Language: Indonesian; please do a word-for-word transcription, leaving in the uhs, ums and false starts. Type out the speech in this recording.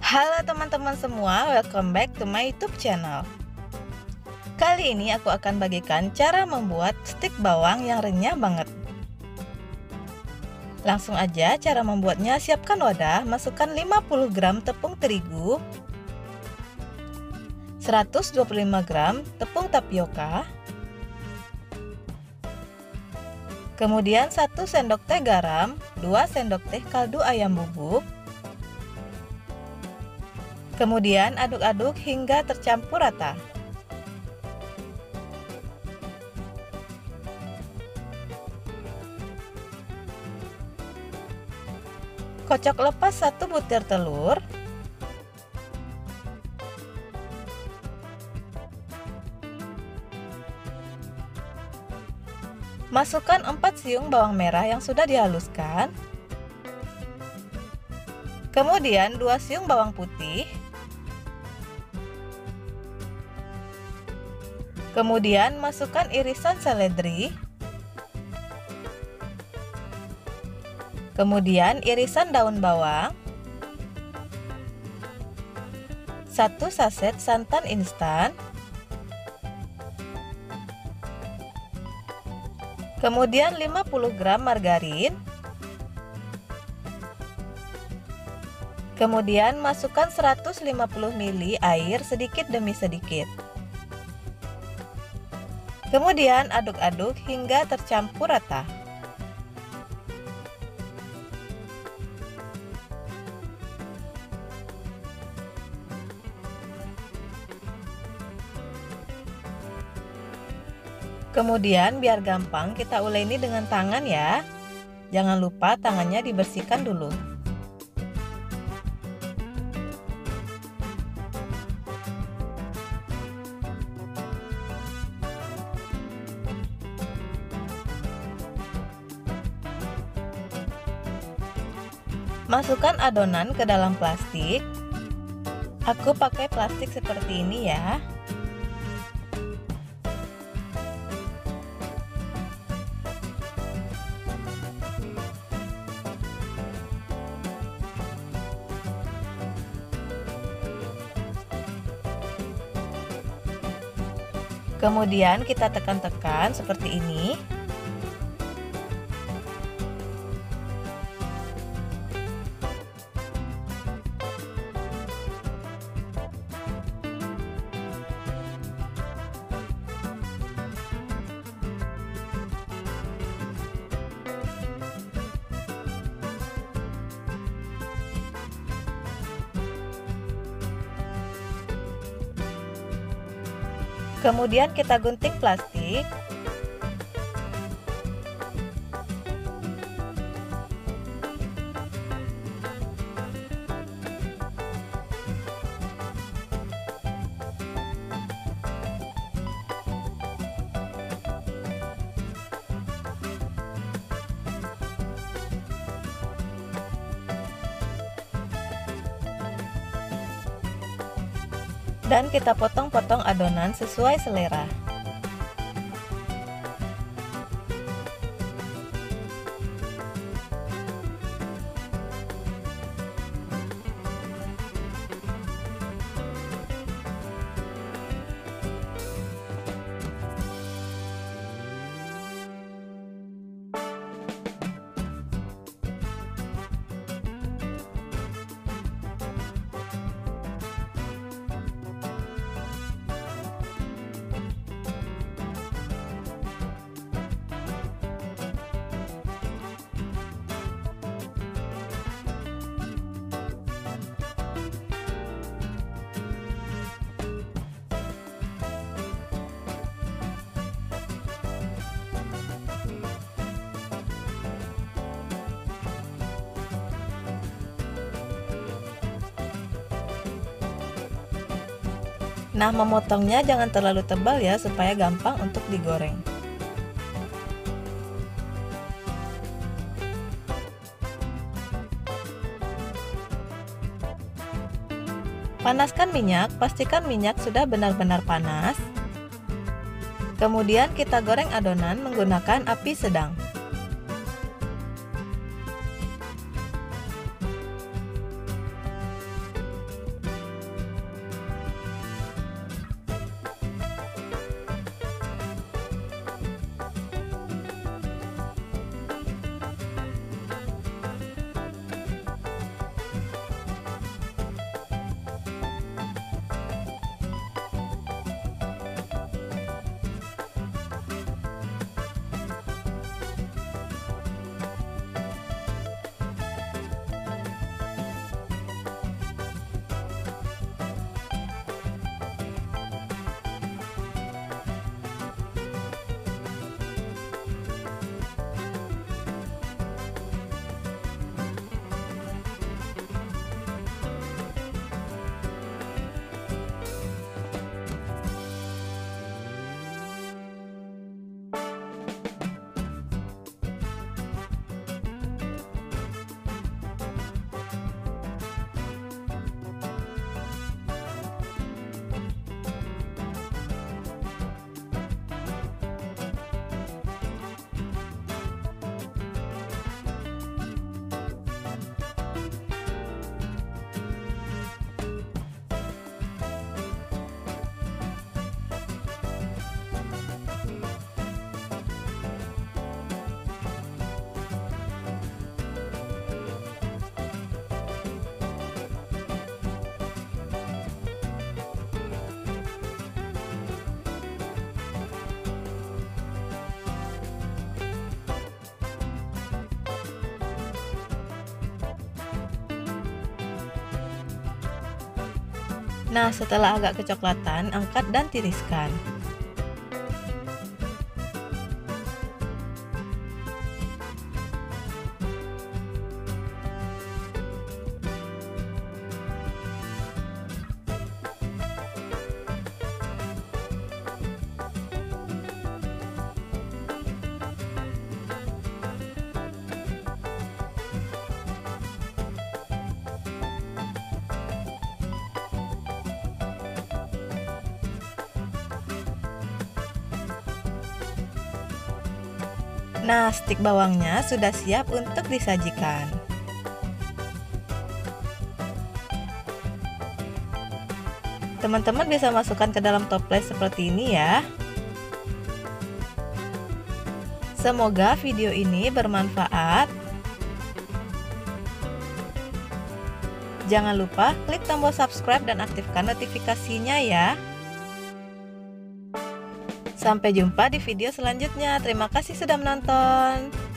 Halo teman-teman semua, welcome back to my YouTube channel. Kali ini aku akan bagikan cara membuat stik bawang yang renyah banget. Langsung aja cara membuatnya. Siapkan wadah, masukkan lima puluh gram tepung terigu, seratus dua puluh lima gram tepung tapioka, kemudian satu sendok teh garam, dua sendok teh kaldu ayam bubuk. Kemudian aduk-aduk hingga tercampur rata. Kocok lepas satu butir telur. Masukkan empat siung bawang merah yang sudah dihaluskan. Kemudian dua siung bawang putih. Kemudian masukkan irisan seledri. Kemudian irisan daun bawang. Satu saset santan instan. Kemudian lima puluh gram margarin. Kemudian masukkan seratus lima puluh mililiter air sedikit demi sedikit. Kemudian aduk-aduk hingga tercampur rata. Kemudian biar gampang kita uleni dengan tangan ya. Jangan lupa tangannya dibersihkan dulu. Masukkan adonan ke dalam plastik. Aku pakai plastik seperti ini ya. Kemudian kita tekan-tekan seperti ini. Kemudian kita gunting plastik. Dan kita potong-potong adonan sesuai selera. Nah, memotongnya jangan terlalu tebal ya, supaya gampang untuk digoreng. Panaskan minyak, pastikan minyak sudah benar-benar panas. Kemudian kita goreng adonan menggunakan api sedang. Nah, setelah agak kecoklatan, angkat dan tiriskan. Nah, stik bawangnya sudah siap untuk disajikan. Teman-teman bisa masukkan ke dalam toples seperti ini ya. Semoga video ini bermanfaat. Jangan lupa klik tombol subscribe dan aktifkan notifikasinya ya. Sampai jumpa di video selanjutnya. Terima kasih sudah menonton.